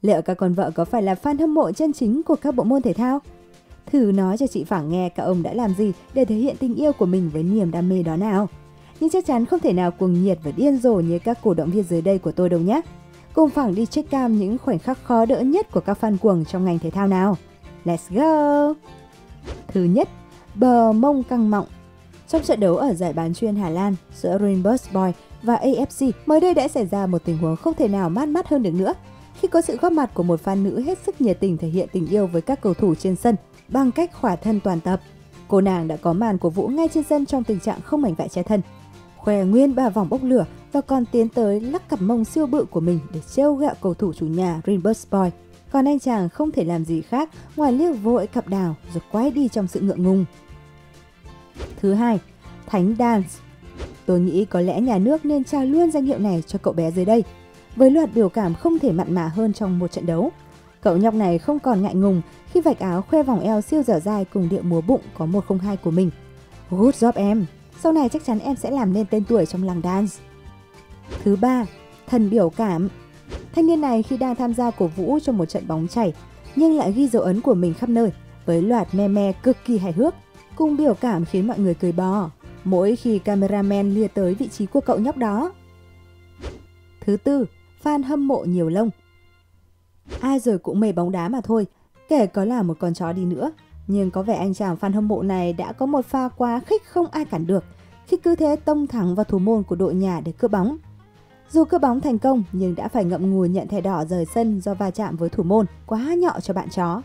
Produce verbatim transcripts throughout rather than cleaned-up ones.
Liệu các con vợ có phải là fan hâm mộ chân chính của các bộ môn thể thao? Thử nói cho chị Phẳng nghe các ông đã làm gì để thể hiện tình yêu của mình với niềm đam mê đó nào. Nhưng chắc chắn không thể nào cuồng nhiệt và điên rồ như các cổ động viên dưới đây của tôi đâu nhé. Cùng Phẳng đi check cam những khoảnh khắc khó đỡ nhất của các fan cuồng trong ngành thể thao nào. Let's go! Thứ nhất, bờ mông căng mọng. Trong trận đấu ở giải bán chuyên Hà Lan giữa Rijnbergsboys và a ép xê, mới đây đã xảy ra một tình huống không thể nào mát mắt hơn được nữa. Khi có sự góp mặt của một fan nữ hết sức nhiệt tình thể hiện tình yêu với các cầu thủ trên sân bằng cách khỏa thân toàn tập. Cô nàng đã có màn cổ vũ ngay trên sân trong tình trạng không mảnh vải che thân, khoe nguyên ba vòng bốc lửa và còn tiến tới lắc cặp mông siêu bự của mình để trêu ghẹo cầu thủ chủ nhà Rijnbergsboys. Còn anh chàng không thể làm gì khác ngoài liếc vội cặp đào rồi quay đi trong sự ngượng ngùng. Thứ hai, Thánh Dance. Tôi nghĩ có lẽ nhà nước nên trao luôn danh hiệu này cho cậu bé dưới đây. Với loạt biểu cảm không thể mặn mà hơn trong một trận đấu, cậu nhóc này không còn ngại ngùng khi vạch áo khoe vòng eo siêu dẻo dai cùng điệu múa bụng có một không hai của mình. Good job em, sau này chắc chắn em sẽ làm nên tên tuổi trong làng dance. Thứ ba, Thần biểu cảm. Thanh niên này khi đang tham gia cổ vũ trong một trận bóng chảy nhưng lại ghi dấu ấn của mình khắp nơi với loạt meme cực kỳ hài hước cùng biểu cảm khiến mọi người cười bò mỗi khi cameraman lia tới vị trí của cậu nhóc đó. Thứ tư, fan hâm mộ nhiều lông. Ai rồi cũng mê bóng đá mà thôi, kể có là một con chó đi nữa. Nhưng có vẻ anh chàng fan hâm mộ này đã có một pha quá khích không ai cản được khi cứ thế tông thẳng vào thủ môn của đội nhà để cướp bóng. Dù cướp bóng thành công nhưng đã phải ngậm ngùi nhận thẻ đỏ rời sân do va chạm với thủ môn, quá nhọ cho bạn chó.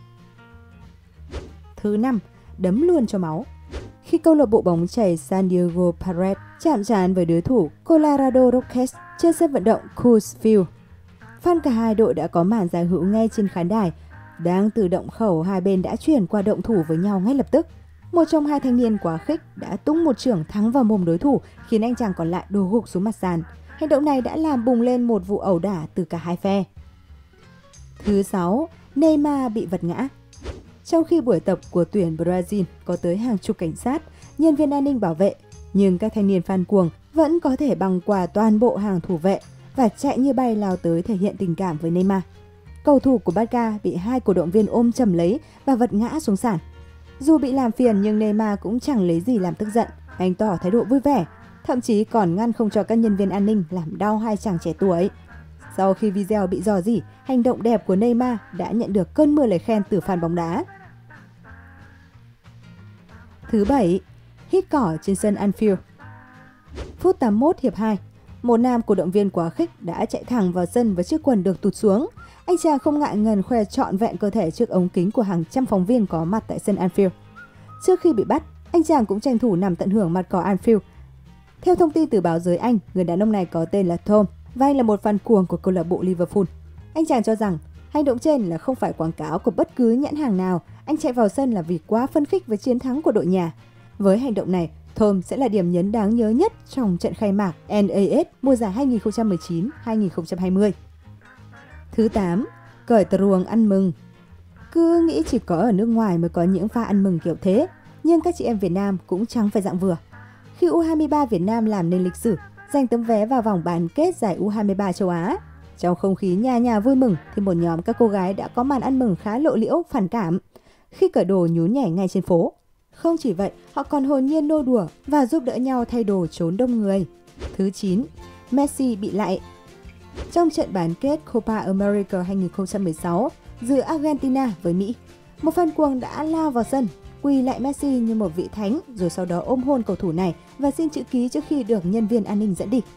Thứ năm, đấm luôn cho máu. Khi câu lạc bộ bóng chày San Diego Padres chạm trán với đối thủ Colorado Rockies trên sân vận động Coors Field, fan cả hai đội đã có màn giao hữu ngay trên khán đài. Đang từ động khẩu, hai bên đã chuyển qua động thủ với nhau ngay lập tức. Một trong hai thanh niên quá khích đã tung một chưởng thắng vào mồm đối thủ khiến anh chàng còn lại đổ gục xuống mặt sàn. Hành động này đã làm bùng lên một vụ ẩu đả từ cả hai phe. Thứ sáu, Neymar bị vật ngã. Trong khi buổi tập của tuyển Brazil có tới hàng chục cảnh sát, nhân viên an ninh bảo vệ, nhưng các thanh niên fan cuồng vẫn có thể băng qua toàn bộ hàng thủ vệ và chạy như bay lao tới thể hiện tình cảm với Neymar. Cầu thủ của Barca bị hai cổ động viên ôm chầm lấy và vật ngã xuống sàn. Dù bị làm phiền nhưng Neymar cũng chẳng lấy gì làm tức giận, anh tỏ thái độ vui vẻ, thậm chí còn ngăn không cho các nhân viên an ninh làm đau hai chàng trẻ tuổi. Sau khi video bị rò rỉ, hành động đẹp của Neymar đã nhận được cơn mưa lời khen từ fan bóng đá. Thứ bảy, hít cỏ trên sân Anfield. Phút tám mươi mốt hiệp hai, một nam cổ động viên quá khích đã chạy thẳng vào sân với chiếc quần được tụt xuống. Anh chàng không ngại ngần khoe trọn vẹn cơ thể trước ống kính của hàng trăm phóng viên có mặt tại sân Anfield. Trước khi bị bắt, anh chàng cũng tranh thủ nằm tận hưởng mặt cỏ Anfield. Theo thông tin từ báo giới Anh, người đàn ông này có tên là Tom và anh là một fan cuồng của câu lạc bộ Liverpool. Anh chàng cho rằng hành động trên là không phải quảng cáo của bất cứ nhãn hàng nào. Anh chạy vào sân là vì quá phấn khích với chiến thắng của đội nhà. Với hành động này, Tom sẽ là điểm nhấn đáng nhớ nhất trong trận khai mạc en a ét mùa giải hai nghìn không trăm mười chín hai nghìn không trăm hai mươi. Thứ tám, cởi truồng ăn mừng. Cứ nghĩ chỉ có ở nước ngoài mới có những pha ăn mừng kiểu thế, nhưng các chị em Việt Nam cũng chẳng phải dạng vừa. Khi u hai mươi ba Việt Nam làm nên lịch sử, giành tấm vé vào vòng bán kết giải u hai mươi ba châu Á. Trong không khí nhà nhà vui mừng thì một nhóm các cô gái đã có màn ăn mừng khá lộ liễu, phản cảm khi cởi đồ nhún nhảy ngay trên phố. Không chỉ vậy, họ còn hồn nhiên nô đùa và giúp đỡ nhau thay đồ trốn đông người. Thứ chín, Messi bị lạy. Trong trận bán kết Copa America hai nghìn không trăm mười sáu giữa Argentina với Mỹ, một fan cuồng đã lao vào sân, quỳ lạy Messi như một vị thánh rồi sau đó ôm hôn cầu thủ này và xin chữ ký trước khi được nhân viên an ninh dẫn đi.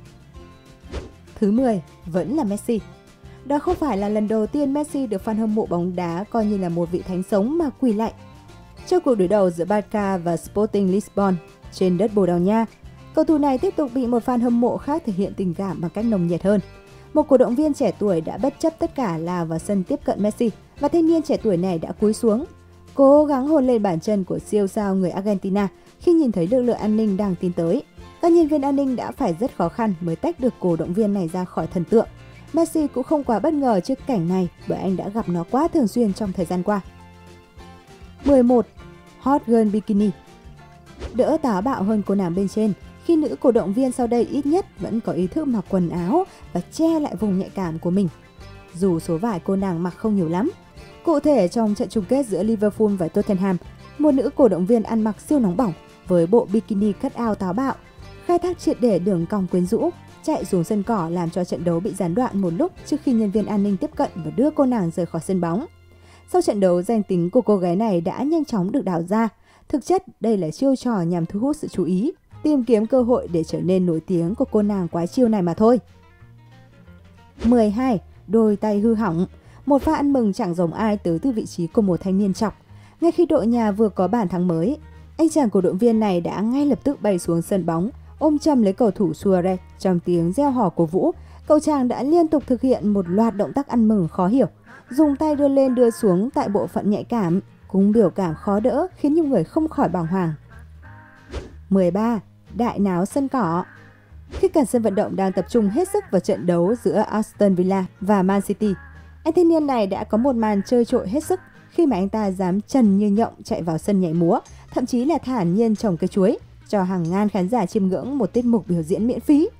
Thứ mười, vẫn là Messi. Đó không phải là lần đầu tiên Messi được fan hâm mộ bóng đá coi như là một vị thánh sống mà quỳ lạy. Trong cuộc đối đầu giữa Barca và Sporting Lisbon trên đất Bồ Đào Nha, cầu thủ này tiếp tục bị một fan hâm mộ khác thể hiện tình cảm bằng cách nồng nhiệt hơn. Một cổ động viên trẻ tuổi đã bất chấp tất cả lao vào sân tiếp cận Messi và thanh niên trẻ tuổi này đã cúi xuống, cố gắng hôn lên bàn chân của siêu sao người Argentina khi nhìn thấy lực lượng an ninh đang tiến tới. Các nhân viên an ninh đã phải rất khó khăn mới tách được cổ động viên này ra khỏi thần tượng. Messi cũng không quá bất ngờ trước cảnh này bởi anh đã gặp nó quá thường xuyên trong thời gian qua. mười một. Hot Girl Bikini. Đỡ táo bạo hơn cô nàng bên trên khi nữ cổ động viên sau đây ít nhất vẫn có ý thức mặc quần áo và che lại vùng nhạy cảm của mình. dù số vải cô nàng mặc không nhiều lắm. Cụ thể trong trận chung kết giữa Liverpool và Tottenham, một nữ cổ động viên ăn mặc siêu nóng bỏng với bộ bikini cut out táo bạo, khai thác triệt để đường cong quyến rũ, chạy xuống sân cỏ làm cho trận đấu bị gián đoạn một lúc trước khi nhân viên an ninh tiếp cận và đưa cô nàng rời khỏi sân bóng. Sau trận đấu, danh tính của cô gái này đã nhanh chóng được đào ra. Thực chất, đây là chiêu trò nhằm thu hút sự chú ý, tìm kiếm cơ hội để trở nên nổi tiếng của cô nàng quái chiêu này mà thôi. mười hai. Đôi tay hư hỏng. Một pha ăn mừng chẳng giống ai tới từ vị trí của một thanh niên chọc. Ngay khi đội nhà vừa có bàn thắng mới, anh chàng cổ động viên này đã ngay lập tức bay xuống sân bóng, ôm chầm lấy cầu thủ Suarez. Trong tiếng reo hò cổ vũ, cậu chàng đã liên tục thực hiện một loạt động tác ăn mừng khó hiểu, dùng tay đưa lên đưa xuống tại bộ phận nhạy cảm, cùng biểu cảm khó đỡ khiến nhiều người không khỏi bàng hoàng. mười ba. Đại náo sân cỏ. Khi cả sân vận động đang tập trung hết sức vào trận đấu giữa Aston Villa và Man City, anh thanh niên này đã có một màn chơi trội hết sức khi mà anh ta dám trần như nhộng chạy vào sân nhảy múa, thậm chí là thản nhiên trồng cây chuối, cho hàng ngàn khán giả chiêm ngưỡng một tiết mục biểu diễn miễn phí.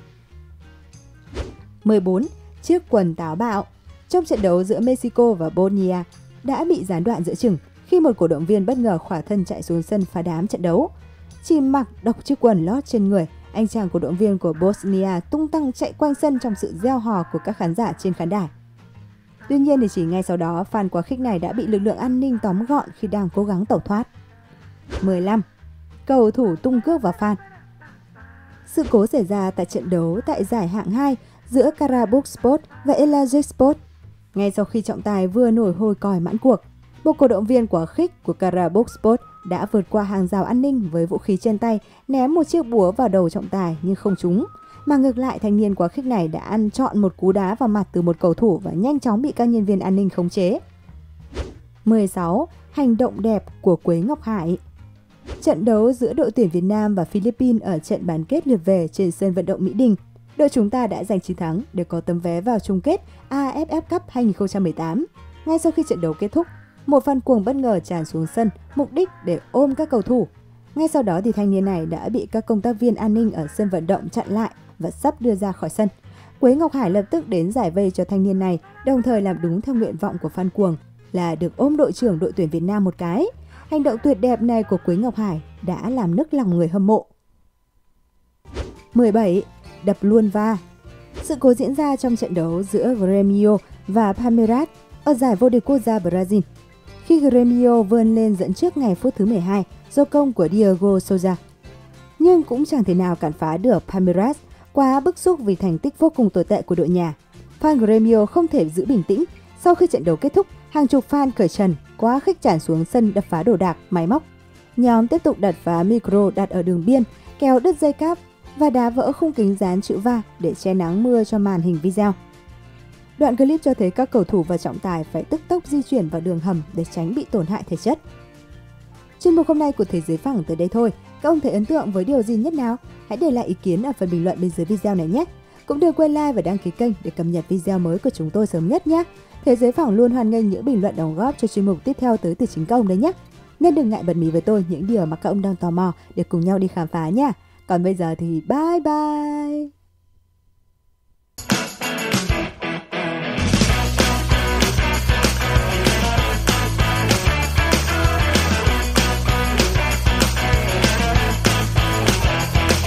mười bốn. Chiếc quần táo bạo. Trong trận đấu giữa Mexico và Bosnia đã bị gián đoạn giữa chừng khi một cổ động viên bất ngờ khỏa thân chạy xuống sân phá đám trận đấu. Chỉ mặc độc chiếc quần lót trên người, anh chàng cổ động viên của Bosnia tung tăng chạy quanh sân trong sự reo hò của các khán giả trên khán đài. Tuy nhiên thì chỉ ngay sau đó, fan quá khích này đã bị lực lượng an ninh tóm gọn khi đang cố gắng tẩu thoát. mười lăm. Cầu thủ tung cước vào fan. Sự cố xảy ra tại trận đấu tại giải hạng hai giữa Karabukspor và Elazispor. Ngay sau khi trọng tài vừa nổi hôi còi mãn cuộc, một cổ động viên quá khích của Karabukspor đã vượt qua hàng rào an ninh với vũ khí trên tay, ném một chiếc búa vào đầu trọng tài nhưng không trúng. Mà ngược lại, thanh niên quá khích này đã ăn trọn một cú đá vào mặt từ một cầu thủ và nhanh chóng bị các nhân viên an ninh khống chế. mười sáu. Hành động đẹp của Quế Ngọc Hải. Trận đấu giữa đội tuyển Việt Nam và Philippines ở trận bán kết lượt về trên sân vận động Mỹ Đình, đội chúng ta đã giành chiến thắng để có tấm vé vào chung kết a ép ép Cup hai không một tám. Ngay sau khi trận đấu kết thúc, một fan cuồng bất ngờ tràn xuống sân, mục đích để ôm các cầu thủ. Ngay sau đó thì thanh niên này đã bị các công tác viên an ninh ở sân vận động chặn lại và sắp đưa ra khỏi sân. Quế Ngọc Hải lập tức đến giải vây cho thanh niên này, đồng thời làm đúng theo nguyện vọng của fan cuồng là được ôm đội trưởng đội tuyển Việt Nam một cái. Hành động tuyệt đẹp này của Quế Ngọc Hải đã làm nức lòng người hâm mộ. mười bảy. Đập luôn va. Sự cố diễn ra trong trận đấu giữa Grêmio và Palmeiras ở giải vô địch quốc gia Brazil, khi Grêmio vươn lên dẫn trước ngày phút thứ mười hai do công của Diego Souza. Nhưng cũng chẳng thể nào cản phá được Palmeiras, quá bức xúc vì thành tích vô cùng tồi tệ của đội nhà. Fan Grêmio không thể giữ bình tĩnh. Sau khi trận đấu kết thúc, hàng chục fan cởi trần, quá khích tràn xuống sân đập phá đồ đạc, máy móc. Nhóm tiếp tục đập phá micro đặt ở đường biên, kéo đứt dây cáp và đá vỡ khung kính dán chữ va để che nắng mưa cho màn hình video. Đoạn clip cho thấy các cầu thủ và trọng tài phải tức tốc di chuyển vào đường hầm để tránh bị tổn hại thể chất. Chuyên mục hôm nay của Thế giới phẳng tới đây thôi. Các ông thấy ấn tượng với điều gì nhất nào? Hãy để lại ý kiến ở phần bình luận bên dưới video này nhé. Cũng đừng quên like và đăng ký kênh để cập nhật video mới của chúng tôi sớm nhất nhé. Thế giới phẳng luôn hoan nghênh những bình luận đóng góp cho chuyên mục tiếp theo tới từ chính các ông đấy nhé. Nên đừng ngại bật mí với tôi những điều mà các ông đang tò mò để cùng nhau đi khám phá nha. Còn bây giờ thì bye bye!